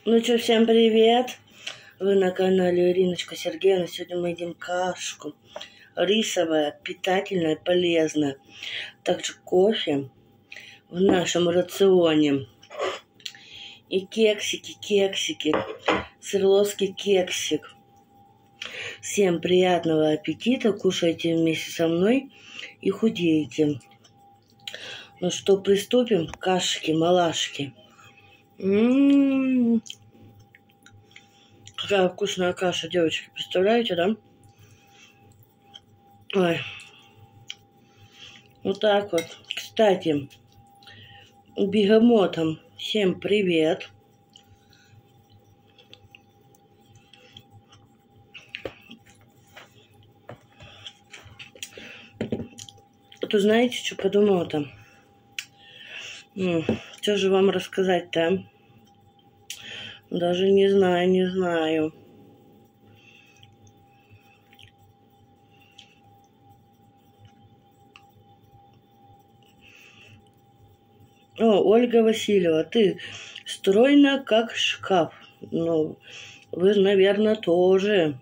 Ну что, всем привет! Вы на канале Ириночка Сергеевна. Сегодня мы едим кашку. Рисовая, питательная, полезная. Также кофе в нашем рационе. И кексики. Свердловский кексик. Всем приятного аппетита. Кушайте вместе со мной и худейте. Ну что, приступим к кашке-малашке. Какая вкусная каша, девочки, представляете, да? Ой. Вот так вот. Кстати, бегемотам всем привет. Тут знаете, что подумала-то? Что же вам рассказать-то? Даже не знаю. О, Ольга Васильева, ты стройна, как шкаф. Ну, вы, наверное, тоже.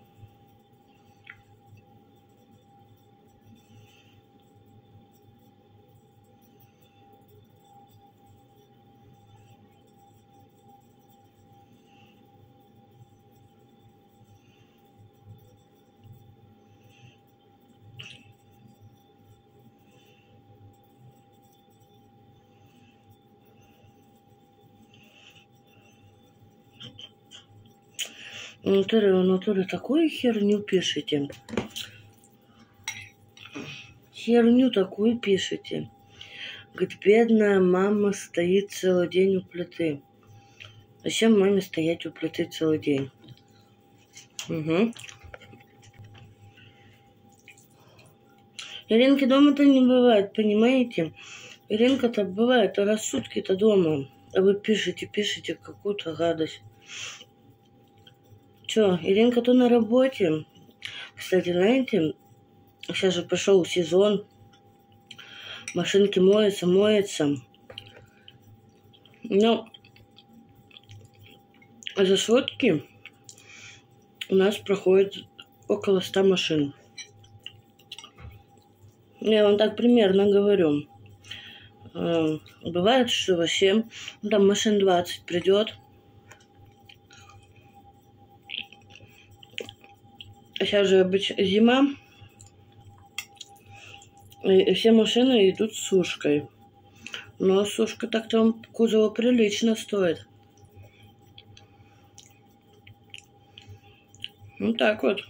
Натуре такую херню пишете. Херню такую пишете. Говорит, бедная мама стоит целый день у плиты. Зачем маме стоять у плиты целый день? Угу. Иринки дома-то не бывает, понимаете? Иринка-то бывает, а рассудки-то дома. А вы пишете какую-то гадость. Чё, Иринка-то на работе. Кстати, знаете, сейчас же пошел сезон. Машинки моются. Но за сутки у нас проходит около 100 машин. Я вам так примерно говорю. Бывает, что вообще там машин 20 придет. Сейчас же обычно зима. И все машины идут с сушкой. Но сушка так-то кузова прилично стоит. Вот так вот.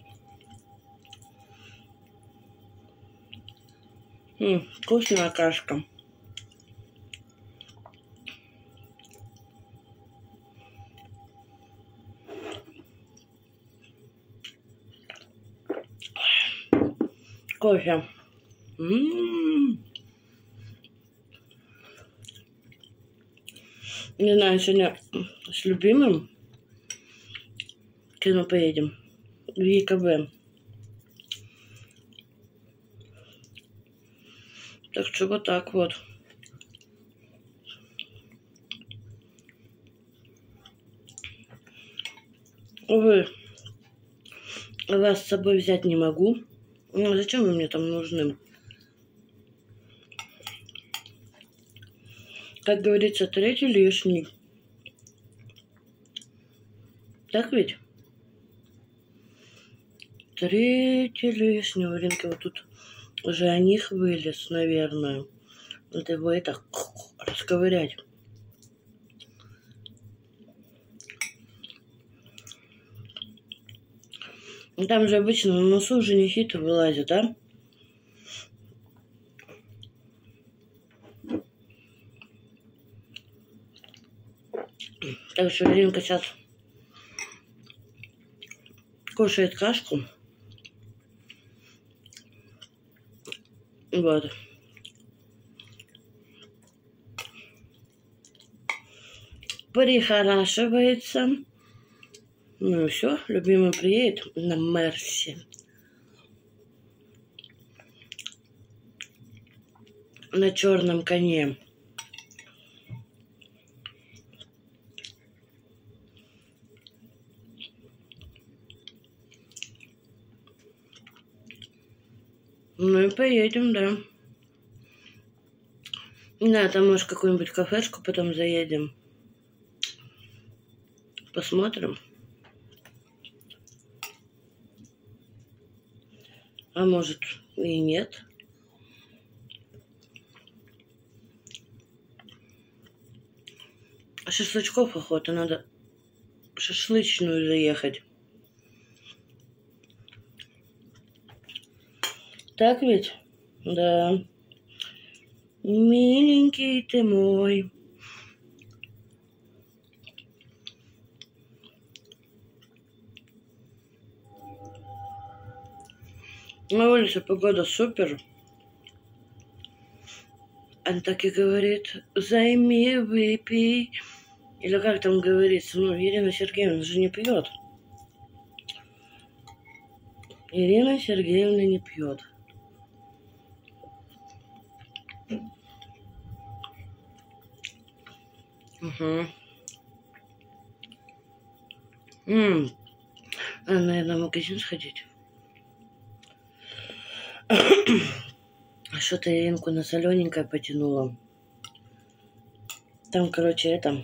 Вкусная кашка. Кофе. Не знаю, сегодня с любимым в кино поедем. В ЕКБ. Так что вот так вот. Увы, вас с собой взять не могу. Ну, зачем вы мне там нужны? Как говорится, третий лишний. Так ведь? Третий лишний. Варенька, вот тут жених вылез, наверное. Надо его это расковырять. Ну, там же обычно на носу женихи-то вылазят, да? Так что Иринка сейчас кушает кашку. Вот. Прихорашивается. Ну и все, любимый приедет на Мерси. На черном коне. Ну и поедем, да. Да, там, может, какую-нибудь кафешку потом заедем. Посмотрим. А может и нет. А шашлычков охота, надо в шашлычную заехать. Так ведь? Да. Миленький ты мой. На улице погода супер. Она так и говорит: займи, выпей. Или как там говорится, ну, Ирина Сергеевна же не пьет. Ирина Сергеевна не пьет. Угу. Надо, наверное, в магазин сходить. Что-то Иринку на солененькое потянуло. Там, короче, это...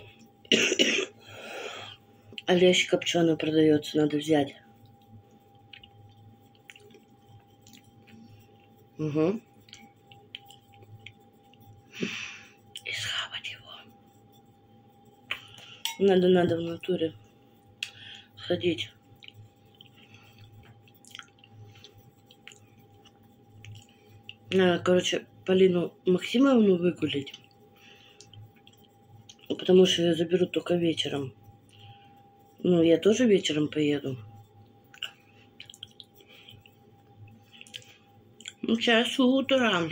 Олещ копченый продается, надо взять. Угу. И схавать его. Надо в натуре сходить. Надо, короче, Полину Максимовну выгулить. Потому что ее заберут только вечером. Ну, я тоже вечером поеду. Ну, сейчас утро.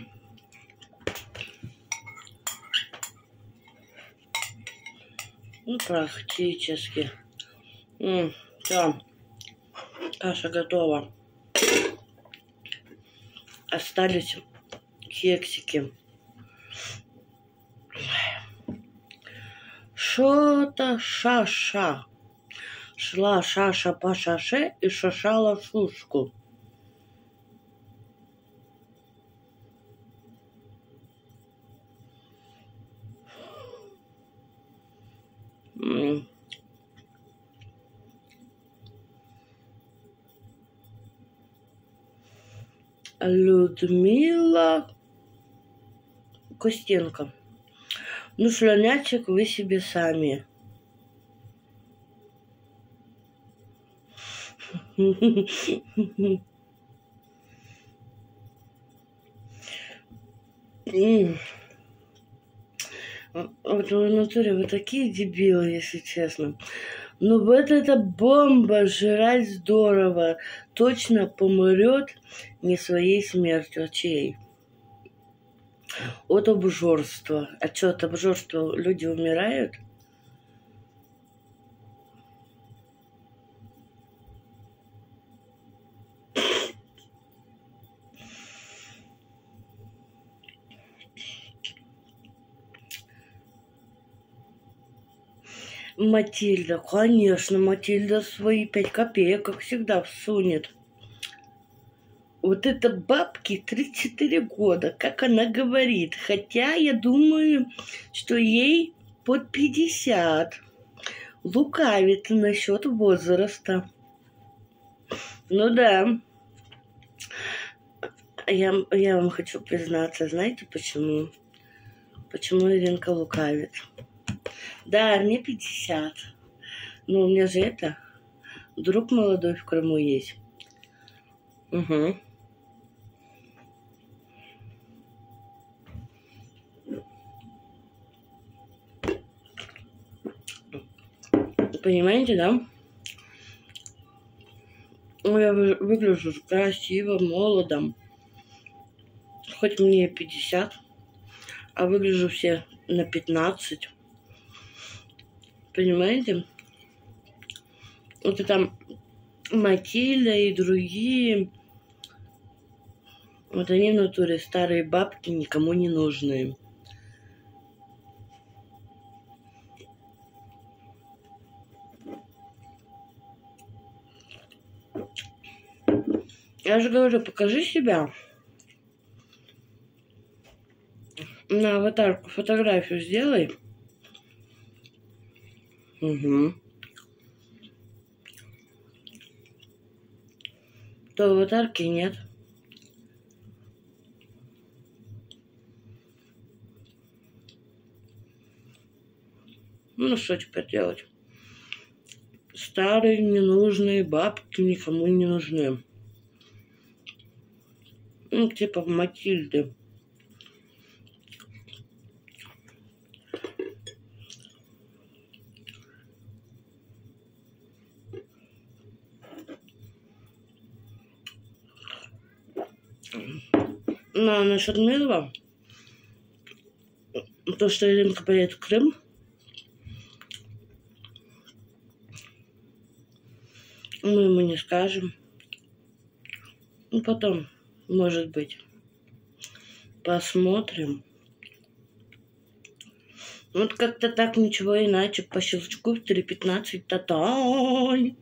Ну, практически. Все. Каша готова. Остались кексики. Что-то шаша. Шла шаша по шаше и шашала шушку. Людмила Костенко. Ну, слонячек вы себе сами. Вот в натуре вы такие дебилы, если честно. Ну вот эта бомба, жрать здорово. Точно помрет не своей смертью, а чьей? От обжорства. А что, от обжорства люди умирают? Матильда, конечно, Матильда свои 5 копеек, как всегда, всунет. Вот это бабке 34 года, как она говорит. Хотя я думаю, что ей под 50. Лукавит насчет возраста. Ну да. Я вам хочу признаться, знаете почему? Почему Иринка лукавит? Да, мне 50. Но у меня же это, друг молодой в Крыму есть. Угу. Понимаете, да? Я выгляжу красиво, молодом. Хоть мне 50, а выгляжу все на 15. Понимаете? Вот это Матильда и другие. Вот они в натуре старые бабки, никому не нужные. Я же говорю, покажи себя. На аватарку фотографию сделай. Угу. То аватарки нет. Ну, что теперь делать? Старые ненужные бабки никому не нужны. Ну, типа Матильды. Ну, а насчет Милова, то, что Иринка поедет в Крым, мы ему не скажем. Ну, потом, может быть, посмотрим. Вот как-то так, ничего иначе, по щелчку в 3:15 татай.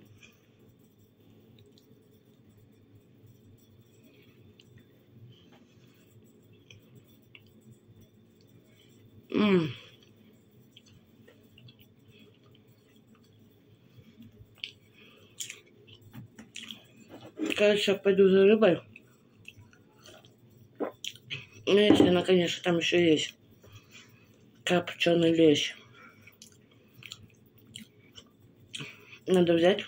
Короче, я пойду за рыбой. Ну, если она, конечно, там еще есть. Копченый лещ. Надо взять.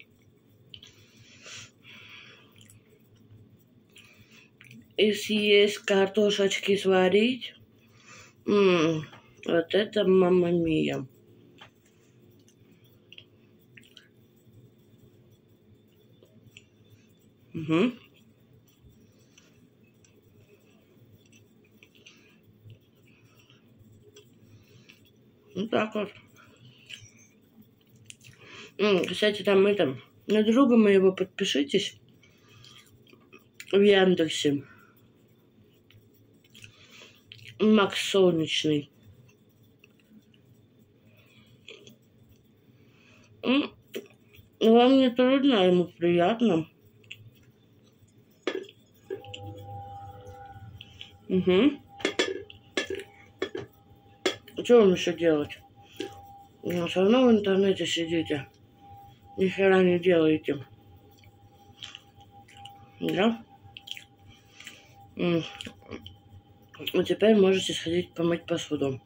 И съесть, картошечки сварить. Вот это мамма мия. Угу. Вот так вот. Кстати, там на друга моего подпишитесь в Яндексе. Макс Солнечный. Вам не трудно, а ему приятно. Угу. Что вам еще делать? Но все равно в интернете сидите. Ни хера не делаете. Да? А теперь можете сходить помыть посуду.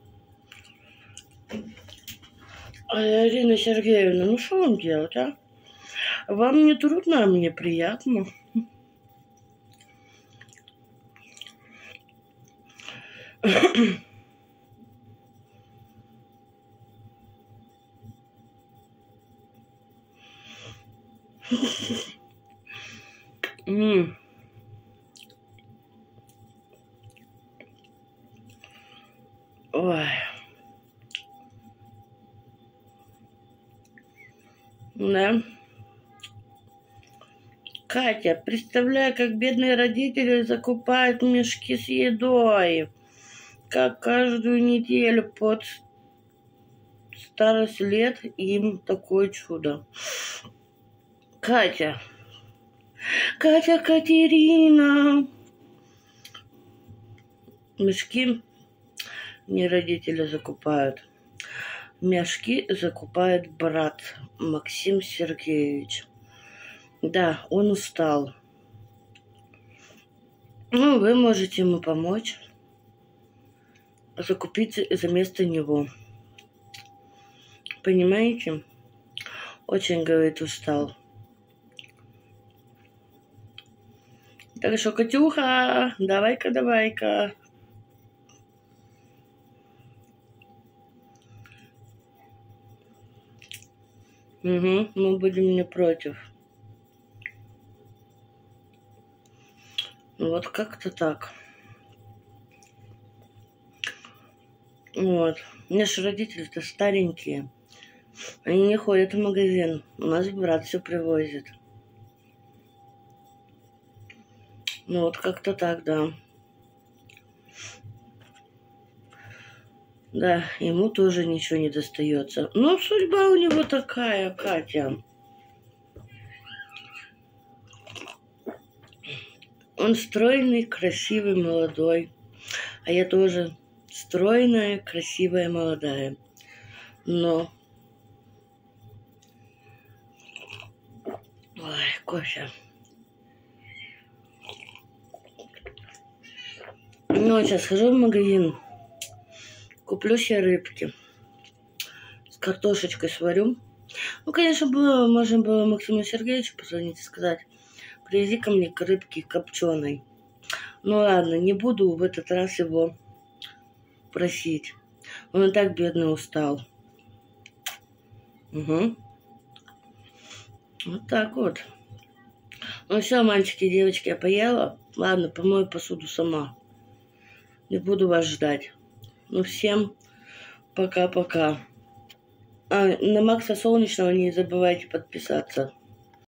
Ирина Сергеевна, ну что вам делать, а? Вам не трудно, а мне приятно. Ой. Да. Катя, представляю, как бедные родители закупают мешки с едой. Как каждую неделю под старость лет им такое чудо. Катя. Катя Катерина. Мешки не родители закупают. Мешки закупает брат Максим Сергеевич. Да, он устал. Ну, вы можете ему помочь. Закупить за место него. Понимаете? Очень, говорит, устал. Так что, Катюха, давай-ка. Угу, мы будем не против. Вот как-то так. Вот. У меня же родители-то старенькие. Они не ходят в магазин. У нас брат все привозит. Ну вот как-то так, да. Да, ему тоже ничего не достается. Но судьба у него такая, Катя. Он стройный, красивый, молодой. А я тоже стройная, красивая, молодая. Но... Ой, кофе. Ну, сейчас схожу в магазин, куплю себе рыбки, с картошечкой сварю. Ну, конечно, можно было Максиму Сергеевичу позвонить и сказать, привези ко мне рыбки копченой. Ну ладно, не буду в этот раз его просить. Он и так бедный устал. Угу. Вот так вот. Ну все, мальчики и девочки, я поела. Ладно, помою посуду сама. Не буду вас ждать. Ну всем пока-пока. А на Макса Солнечного не забывайте подписаться.